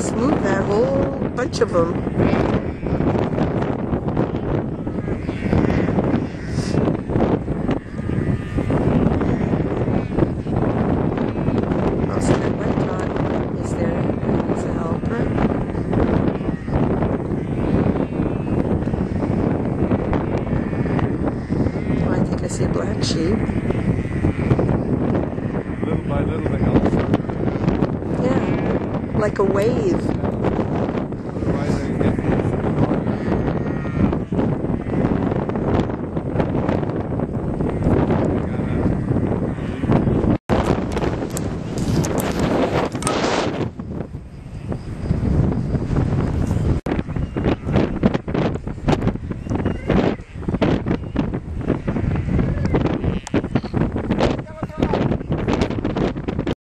just moved that whole bunch of them. Also, that red dot is there as a helper. Oh, I think I see a black sheep. Little by little, they help. Yeah, like a wave.